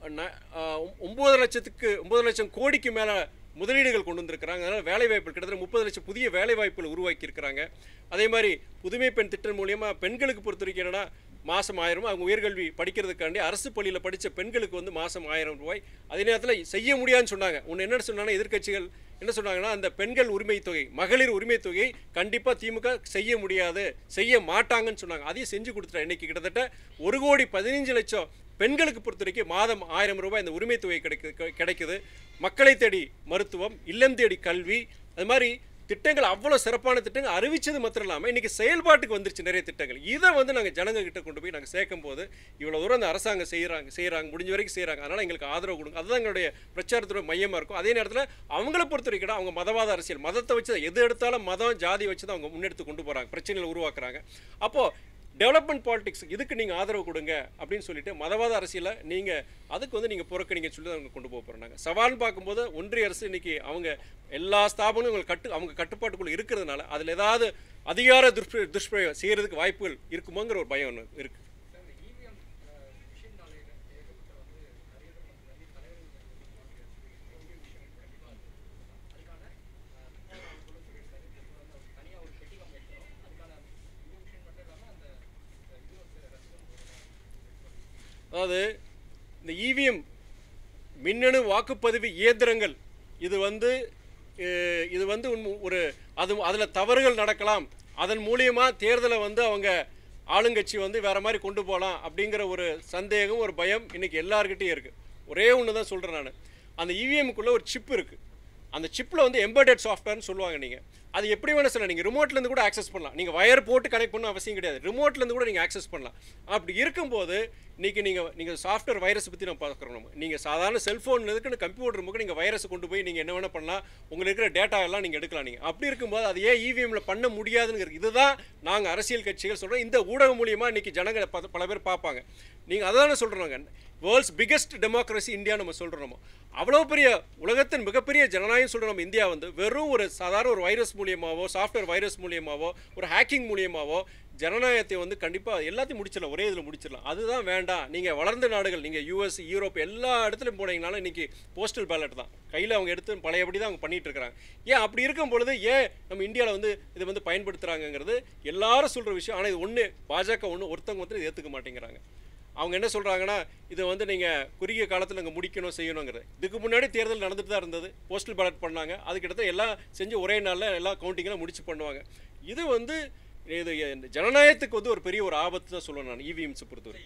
ஒம்பது லட்சத்துக்கு ஒம்பது லட்சம் கோடிக்கு மேலே முதலீடுகள் கொண்டு வந்திருக்கிறாங்க. அதனால் வேலைவாய்ப்பு கிட்டத்தட்ட முப்பது லட்சம் புதிய வேலைவாய்ப்புகள் உருவாக்கி இருக்கிறாங்க. அதே மாதிரி புதுமை பெண் திட்டம் மூலியமாக பெண்களுக்கு பொறுத்த வரைக்கும் என்னென்னா மாதம் ஆயிரம் அவங்க உயர்கல்வி படிக்கிறதுக்காண்டி அரசு பள்ளியில் படித்த பெண்களுக்கு வந்து மாதம் ஆயிரம் ரூபாய். அதே நேரத்தில் செய்ய முடியாதுன்னு சொன்னாங்க. ஒன்று என்ன சொன்னாங்கன்னா, எதிர்க்கட்சிகள் என்ன சொன்னாங்கன்னா, அந்த பெண்கள் உரிமை தொகை, மகளிர் உரிமை தொகை கண்டிப்பாக திமுக செய்ய முடியாது, செய்ய மாட்டாங்கன்னு சொன்னாங்க. அதையும் செஞ்சு கொடுத்துட்டா. இன்றைக்கி கிட்டத்தட்ட ஒரு கோடி பதினஞ்சு லட்சம் பெண்களுக்கு பொறுத்த வரைக்கும் மாதம் ஆயிரம் ரூபாய் இந்த உரிமை தொகை கிடைக்குது கிடைக்குது மக்களை தேடி மருத்துவம், இல்லம் தேடி கல்வி, அது மாதிரி திட்டங்கள் அவ்வளோ சிறப்பான திட்டங்கள் அறிவித்தது மாத்திரம் இல்லாமல் இன்றைக்கி செயல்பாட்டுக்கு வந்துருச்சு நிறைய திட்டங்கள். இதை வந்து நாங்கள் ஜனங்கக்கிட்ட கொண்டு போய் நாங்கள் சேர்க்கும் போது இவ்வளோ தூரம் அந்த அரசாங்கம் செய்கிறாங்க செய்கிறாங்க முடிஞ்ச வரைக்கும் செய்கிறாங்க. அதனால் எங்களுக்கு ஆதரவு கொடுங்க. அதுதான் எங்களுடைய பிரச்சாரத்தோட மையமாக இருக்கும். அதே நேரத்தில் அவங்கள பொறுத்த வரைக்கும் அவங்க மதவாத அரசியல், மதத்தை வச்சு எது எடுத்தாலும் மதம் ஜாதி வச்சு தான் அவங்க முன்னெடுத்து கொண்டு போகிறாங்க, பிரச்சனைகளை உருவாக்குறாங்க. அப்போது டெவலப்மெண்ட் பாலிடிக்ஸ் இதுக்கு நீங்கள் ஆதரவு கொடுங்க அப்படின்னு சொல்லிட்டு மதவாத அரசியலை நீங்கள் அதுக்கு வந்து நீங்கள் புறக்கணிங்க சொல்லி அவங்க கொண்டு போக போகிறாங்க. சவால்னு பார்க்கும்போது ஒன்றிய அரசு இன்றைக்கி அவங்க எல்லா ஸ்தாபனமும் அவங்க கட்டு அவங்க கட்டுப்பாட்டுக்குள்ளே இருக்கிறதுனால அதில் ஏதாவது அதிகார துஷ்பிர துஷ்பிரயோகம் செய்கிறதுக்கு வாய்ப்புகள் இருக்குமோங்கிற ஒரு பயம் ஒன்று இருக்குது. அதாவது இந்த இவிஎம் மின்னணு வாக்குப்பதிவு இயந்திரங்கள் இது வந்து இது வந்து ஒரு அது அதில் தவறுகள் நடக்கலாம், அதன் மூலியமாக தேர்தலை வந்து அவங்க ஆளுங்கட்சி வந்து வேறு மாதிரி கொண்டு போகலாம் அப்படிங்கிற ஒரு சந்தேகம், ஒரு பயம் இன்றைக்கி எல்லாருக்கிட்டையும் இருக்குது. ஒரே ஒன்று தான் சொல்கிறேன் நான், அந்த இவிஎம்க்குள்ளே ஒரு சிப் இருக்குது. அந்த சிப்பில் வந்து எம்பெடட் சாஃப்ட்வேர்னு சொல்லுவாங்க. நீங்கள் அது எப்படி வேணும் சொல்லலாம், நீங்கள் ரிமோட்லேருந்து கூட ஆக்சஸ் பண்ணலாம். நீங்கள் வயர் போட்டு கனெக்ட் பண்ண அவசியம் கிடையாது, ரிமோட்லேருந்து கூட நீங்கள் ஆக்சஸ் பண்ணலாம். அப்படி இருக்கும்போது இன்றைக்கி நீங்கள் நீங்கள் சாஃப்ட்வேர் வைரஸ் பற்றி நம்ம பார்க்குறோம். நம்ம நீங்கள் சாதாரண செல்ஃபோன் இருக்குன்னு கம்ப்யூட்டர் முக்கு நீங்கள் வைரஸை கொண்டு போய் நீங்கள் என்ன வேணால் பண்ணலாம், உங்களுக்கு இருக்கிற டேட்டா எல்லாம் நீங்கள் எடுக்கலாம். நீங்கள் அப்படி இருக்கும்போது அது ஏன் இவிஎம்மில் பண்ண முடியாதுங்கிறது இதுதான் நாங்கள் அரசியல் கட்சிகள் சொல்கிறோம். இந்த ஊடகம் மூலியமாக இன்றைக்கி ஜனங்களை பல பேர் பார்ப்பாங்க. நீங்கள் அதான சொல்கிறோங்க, வேர்ல்ட்ஸ் பிக்கஸ்ட் டெமோக்ரஸி இந்தியா நம்ம சொல்கிறோம். நம்ம அவ்வளோ பெரிய உலகத்தின் மிகப்பெரிய ஜனநாயகம் சொல்கிற நம்ம இந்தியா வந்து வெறும் ஒரு சாதாரண ஒரு வைரஸ் மூலியமாவோ, சாஃப்ட்வேர் வைரஸ் மூலியமாவோ, ஒரு ஹேக்கிங் மூலியமாவோ ஜனநாயகத்தை வந்து கண்டிப்பாக எல்லாத்தையும் முடிச்சிடலாம், ஒரே இதில் முடிச்சிடலாம். அதுதான் வேண்டாம். நீங்கள் வளர்ந்த நாடுகள், நீங்கள் யூஎஸ், யூரோப் எல்லா இடத்துலையும் போனீங்கனாலும் இன்றைக்கி போஸ்டல் பேலட் தான் கையில் அவங்க எடுத்து பழையபடி தான் அவங்க பண்ணிகிட்டு இருக்கிறாங்க. ஏன் அப்படி இருக்கும் பொழுது ஏன் நம்ம இந்தியாவில் வந்து இதை வந்து பயன்படுத்துகிறாங்கிறது எல்லாரும் சொல்கிற விஷயம். ஆனால் இது ஒன்று பாஜக ஒன்று ஒருத்தவங்க வந்து இதை ஏற்றுக்க மாட்டேங்கிறாங்க. அவங்க என்ன சொல்கிறாங்கன்னா, இதை வந்து நீங்கள் குறுகிய காலத்தில் இங்கே முடிக்கணும் செய்யணுங்கிறது. இதுக்கு முன்னாடி தேர்தல் நடந்துட்டு தான் இருந்தது, போஸ்டல் பேலட் பண்ணாங்க, அதுக்கிட்ட எல்லாம் செஞ்சு ஒரே நாளில் எல்லா கவுண்டிங்கெல்லாம் முடிச்சு பண்ணுவாங்க. இது வந்து இது ஜனநாயகத்துக்கு வந்து ஒரு பெரிய ஒரு ஆபத்து தான் சொல்லுவேன் நான் இவிஎம்ஸை பொறுத்தவரைக்கும்.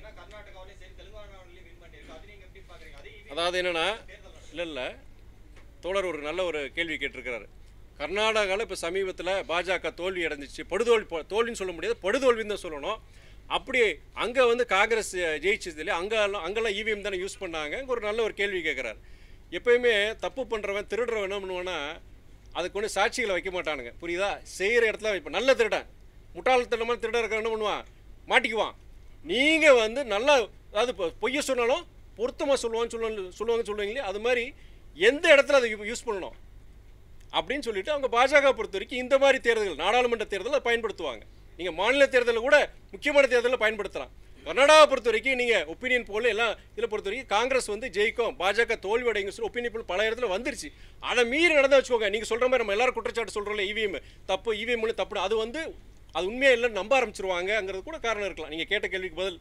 அதாவது என்னென்னா, இல்லை இல்லை தோழர் ஒரு நல்ல ஒரு கேள்வி கேட்டிருக்கிறாரு. கர்நாடகாவில் இப்போ சமீபத்தில் பாஜக தோல்வி அடைஞ்சிச்சு. படுதோல்வி தோல்வின்னு சொல்ல முடியாது, படுதோல்வின்னு தான் சொல்லணும். அப்படி அங்கே வந்து காங்கிரஸ் ஜெயிச்சது இல்லையா, அங்கே அங்கெல்லாம் இவிஎம் தானே யூஸ் பண்ணாங்க. ஒரு நல்ல ஒரு கேள்வி கேட்குறாரு. எப்போயுமே தப்பு பண்ணுறவன் திருடுறவன் என்ன பண்ணுவான்னா அதுக்கு ஒன்று சாட்சிகளை வைக்க மாட்டானுங்க, புரியுதா? செய்கிற இடத்துல வைப்பேன். நல்ல திருடன் முட்டாள்தனமான திருடன் இருக்கிற என்ன பண்ணுவான், மாட்டிக்குவான். நீங்கள் வந்து நல்லா அதாவது இப்போ பொய்ய சொன்னாலும் பொருத்தமாக சொல்லுவான்னு சொல்லுவாங்க சொல்லுவாங்கன்னு சொல்லுவீங்களே, அது மாதிரி எந்த இடத்துல அதை யூஸ் பண்ணணும் அப்படின்னு சொல்லிட்டு அவங்க பாஜக பொறுத்த வரைக்கும் இந்த மாதிரி தேர்தல்கள், நாடாளுமன்ற தேர்தலில் பயன்படுத்துவாங்க. நீங்கள் மாநில தேர்தலில் கூட முக்கியமான தேர்தலில் பயன்படுத்தலாம். கர்நாடகா பொறுத்த வரைக்கும் நீங்கள் ஒப்பீனியன் போல் எல்லாம் இதில் பொறுத்த வரைக்கும் காங்கிரஸ் வந்து ஜெயிக்கும், பாஜக தோல்வி அடைங்க சொல்லி ஒப்பீனியன் போல் பல இடத்துல வந்துருச்சு. அதை மீறி நடந்து வச்சுக்கோங்க. நீங்கள் சொல்கிற மாதிரி நம்ம எல்லாரும் குற்றச்சாட்டு சொல்கிறோம்ல, இவிஎம் தப்பு, இவிஎம்னு தப்பு, அது வந்து அது உண்மையாக இல்லைன்னு நம்ப ஆரம்பிச்சிருவாங்கிறது கூட காரணம் இருக்கலாம். நீங்கள் கேட்ட கேள்விக்கு பதில்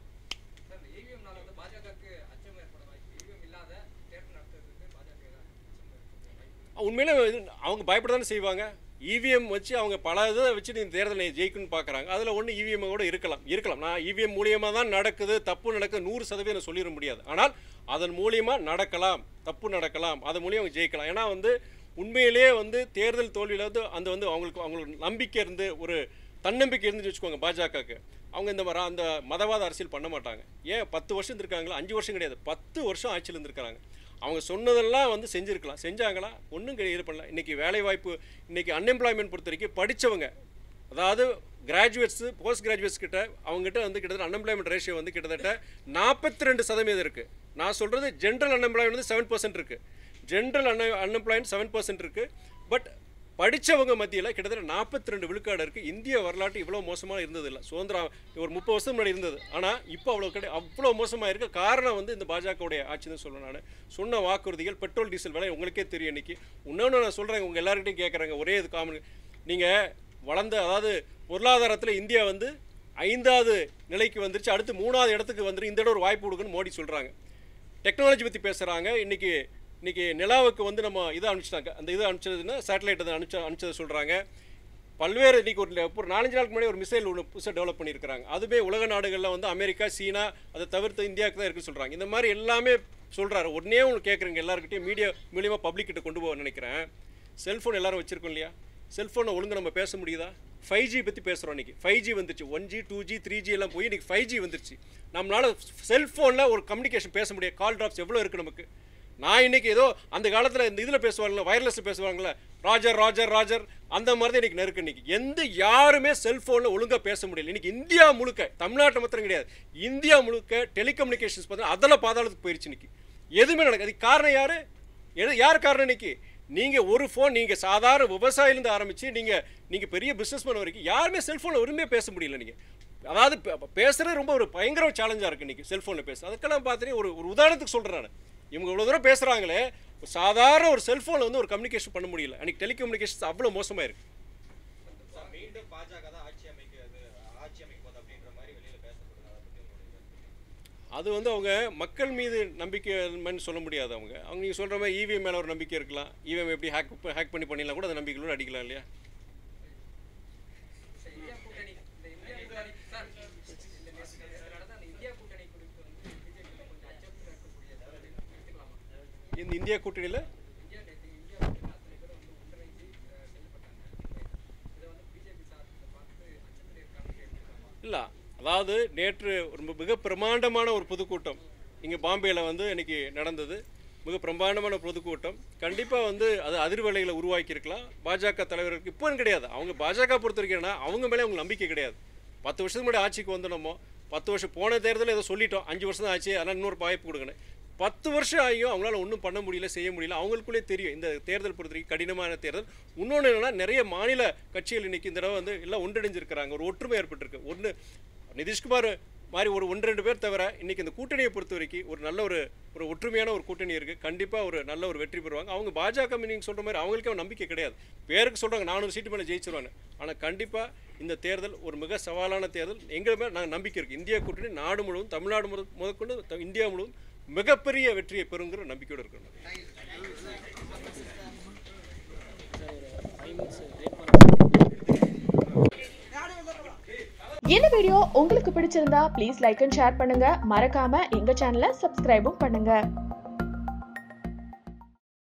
உண்மையிலே அவங்க பயப்பட தானே செய்வாங்க. இவிஎம் வச்சு அவங்க பல இதை வச்சு நீங்கள் தேர்தலை ஜெயிக்கணும்னு பார்க்குறாங்க. அதில் ஒன்று இவிஎம் கூட இருக்கலாம் இருக்கலாம் நான் இவிஎம் மூலியமாக தான் நடக்குது, தப்பு நடக்குது நூறு சதவீதம் சொல்லிட முடியாது. ஆனால் அதன் மூலியமாக நடக்கலாம், தப்பு நடக்கலாம், அதன் மூலியம் அவங்க ஜெயிக்கலாம். ஏன்னா வந்து உண்மையிலேயே வந்து தேர்தல் தோல்வியில் வந்து அந்த வந்து அவங்களுக்கு அவங்களுக்கு நம்பிக்கை இருந்து ஒரு தன்னம்பிக்கை இருந்துச்சு வச்சுக்கோங்க. பாஜகவுக்கு அவங்க இந்த மாதிரி அந்த மதவாத அரசியல் பண்ண மாட்டாங்க. ஏன் பத்து வருஷம் இருந்திருக்காங்களா, அஞ்சு வருஷம் கிடையாது, பத்து வருஷம் ஆட்சியில் இருந்திருக்கிறாங்க. அவங்க சொன்னதெல்லாம் வந்து செஞ்சுருக்கலாம், செஞ்சாங்களா? ஒன்றும் கிடையாது பண்ணல. இன்றைக்கி வேலைவாய்ப்பு, இன்றைக்கி அன்எம்ப்ளாய்மெண்ட் பொறுத்த வரைக்கும் படித்தவங்க, அதாவது கிராஜுவேட்ஸு போஸ்ட் கிராஜுவேட்ஸ் கிட்ட அவங்ககிட்ட வந்து கிட்டத்தட்ட அன்எம்ப்ளாய்மெண்ட் ரேஷியோ வந்து கிட்டத்தட்ட நாற்பத்தி ரெண்டு சதவீதம் இருக்குது. நான் சொல்கிறது ஜென்ரல் அன்எம்ப்ளாய்மெண்ட் வந்து செவன் பர்சன்ட் இருக்குது. General un unemployment seven percent இருக்குது. பட் படித்தவங்க மத்தியில் கிட்டத்தட்ட நாற்பத்தி ரெண்டு விழுக்காடு இருக்குது. இந்திய வரலாற்று இவ்வளோ மோசமாக இருந்தது இல்லை. சுதந்திரம் ஒரு முப்பது வருஷம் முன்னாடி இருந்தது, ஆனால் இப்போ அவ்வளோ கிடையாது, அவ்வளோ மோசமாக இருக்க காரணம் வந்து இந்த பாஜகவுடைய ஆட்சி தான் சொல்லணும். நான் சொன்ன வாக்குறுதிகள், பெட்ரோல் டீசல் விலை உங்களுக்கே தெரியும். இன்றைக்கி இன்னொன்று நான் சொல்கிறேன், உங்கள் எல்லாருக்கிட்டையும் கேட்குறாங்க ஒரே இது காமன். நீங்கள் வளர்ந்த அதாவது பொருளாதாரத்தில் இந்தியா வந்து ஐந்தாவது நிலைக்கு வந்துருச்சு, அடுத்து மூணாவது இடத்துக்கு வந்துரு, இந்த இடம் ஒரு வாய்ப்பு கொடுக்குன்னு மோடி சொல்கிறாங்க. டெக்னாலஜி பற்றி பேசுகிறாங்க. இன்றைக்கி இன்றைக்கி நிலாவுக்கு வந்து நம்ம இதை அனுப்பிச்சிட்டாங்க, அந்த இது அனுப்பிச்சதுன்னா சேட்டலைட் அதை அனுப்பிச்ச அனுப்பிச்சதை சொல்கிறாங்க. பல்வேறு இன்றைக்கி ஒரு ஒரு நாலஞ்சு நாளுக்கு முன்னாடி ஒரு மிசைல் ஒன்று புதுசாக டெவலப் பண்ணியிருக்கிறாங்க. அதுவே உலக நாடுகளில் வந்து அமெரிக்கா, சீனா, அதை தவிர்த்து இந்தியாவுக்கு தான் இருக்குன்னு சொல்கிறாங்க. இந்த மாதிரி எல்லாமே சொல்கிறாரு. உடனே ஒன்று கேட்குறீங்க, எல்லாருக்கிட்டையும் மீடியா மூலியமாக பப்ளிக் கிட்ட கொண்டு போக நினைக்கிறேன். செல்ஃபோன் எல்லோரும் வச்சுருக்கோம் இல்லையா? செல்ஃபோனை ஒழுங்கு நம்ம பேச முடியுதா? ஃபைவ் ஜி பற்றி பேசுகிறோம். இன்றைக்கி ஃபைவ் ஜி வந்துருச்சு. One G two G three G எல்லாம் போய் இன்றைக்கி ஃபைவ் ஜி வந்துருச்சு. நம்மளால் செல்ஃபோனில் ஒரு கம்யூனிகேஷன் பேச முடியாது. கால் ட்ராப்ஸ் எவ்வளோ இருக்குது நமக்கு. நான் இன்றைக்கி ஏதோ அந்த காலத்தில் இந்த இதில் பேசுவாங்களே, வயர்லெஸில் பேசுவாங்களே, ராஜர் ராஜர் ராஜர் அந்த மாதிரி தான் இன்றைக்கி நெருக்கு. இன்றைக்கி எந்த யாருமே செல்ஃபோனில் ஒழுங்காக பேச முடியல. இன்றைக்கி இந்தியா முழுக்க, தமிழ்நாட்டில் மாத்திரம் கிடையாது, இந்தியா முழுக்க டெலிகம்யூனிகேஷன்ஸ் பார்த்தீங்கன்னா அதில் பாதாளத்துக்கு போயிடுச்சு. இன்றைக்கி எதுவுமே நடக்குது. அதுக்கு காரணம் யார்? எது யார் காரணம்? இன்றைக்கி நீங்கள் ஒரு ஃபோன், நீங்கள் சாதாரண விவசாயிலேருந்து ஆரம்பித்து நீங்கள் நீங்கள் பெரிய பிஸ்னஸ் பண்ண வரைக்கும் யாருமே செல்ஃபோனில் உரிமையாக பேச முடியல. நீங்கள் அதாவது பேசுகிறது ரொம்ப ஒரு பயங்கர சேலஞ்சாக இருக்குது இன்றைக்கி செல்ஃபோனில் பேச. அதுக்கெல்லாம் பார்த்தீங்கன்னா ஒரு ஒரு உதாரணத்துக்கு சொல்கிறேன் நான். இவங்க இவ்வளோ தூரம் பேசுகிறாங்களே, சாதாரண ஒரு செல்ஃபோனில் வந்து ஒரு கம்யூனிகேஷன் பண்ண முடியல. அன்றைக்கி டெலிகம்யூனிகேஷன்ஸ் அவ்வளோ மோசமாக இருக்குது. மீண்டும் பாஜக தான் ஆட்சி அமைக்கிறது, ஆட்சி அமைப்பது அப்படின்ற மாதிரி வெளியில் பேசப்படுது. அது வந்து அவங்க மக்கள் மீது நம்பிக்கை சொல்ல முடியாது. அவங்க அவங்க நீங்கள் சொல்கிற மாதிரி இவிஎம் மேலே ஒரு நம்பிக்கை இருக்கலாம். இவிஎம் எப்படி ஹேக் ஹேக் பண்ணி பண்ணிடலாம் கூட, அந்த நம்பிக்கையோடு அடிக்கலாம் இல்லையா? இந்த இந்தியா கூட்டணியில் இல்லை, அதாவது நேற்று ஒரு மிக பிரமாண்டமான ஒரு பொதுக்கூட்டம் இங்கே பாம்பேயில் வந்து இன்றைக்கி நடந்தது. மிக பிரமாண்டமான பொதுக்கூட்டம். கண்டிப்பாக வந்து அது அதிர்வலைகளை உருவாக்கியிருக்கலாம். பாஜக தலைவருக்கு இப்போன்னு கிடையாது. அவங்க பாஜக பொறுத்த வரைக்கும்னா அவங்க மேலே அவங்க நம்பிக்கை கிடையாது. பத்து வருஷத்துக்கு முன்னாடி ஆட்சிக்கு வந்து நம்ம பத்து வருஷம் போன தேர்தலில் ஏதோ சொல்லிட்டோம், அஞ்சு வருஷம் தான் ஆச்சு, அதனால் இன்னொரு வாய்ப்பு கொடுக்கணும். பத்து வருஷம் ஆகியும் அவங்களால ஒன்றும் பண்ண முடியல, செய்ய முடியல. அவங்களுக்குள்ளே தெரியும் இந்த தேர்தல் பொறுத்த வரைக்கும் கடினமான தேர்தல். இன்னொன்று என்னென்னா, நிறைய மாநில கட்சிகள் இன்றைக்கி இந்த தடவை வந்து எல்லாம் ஒன்றிணைஞ்சிருக்கிறாங்க. ஒரு ஒற்றுமை ஏற்பட்டிருக்கு. ஒன்று நிதிஷ்குமார் மாதிரி ஒரு ஒன்று ரெண்டு பேர் தவிர இன்றைக்கி இந்த கூட்டணியை பொறுத்த வரைக்கும் ஒரு நல்ல ஒரு ஒரு ஒற்றுமையான ஒரு கூட்டணி இருக்குது. கண்டிப்பாக ஒரு நல்ல ஒரு வெற்றி பெறுவாங்க. அவங்க பாஜக நீங்கள் சொல்கிற மாதிரி அவங்களுக்கே நம்பிக்கை கிடையாது. பேருக்கு சொல்கிறாங்க நானூறு சீட்டு மேலே ஜெயிச்சிருவாங்க. ஆனால் கண்டிப்பாக இந்த தேர்தல் ஒரு மிக சவாலான தேர்தல். எங்கள் மேலே நாங்கள் நம்பிக்கை இருக்குது. இந்தியா கூட்டணி நாடு முழுவதும், தமிழ்நாடு முழு முதற்கொண்டு இந்தியா முழுவதும் மிகப்பெரிய வெற்றியை பெறுங்கிற நம்பிக்கையோடு இருக்கணும். இந்த வீடியோ உங்களுக்கு பிடிச்சிருந்தா ப்ளீஸ் லைக் அண்ட் ஷேர் பண்ணுங்க. மறக்காம எங்க சேனலை சப்ஸ்கிரைபும் பண்ணுங்க.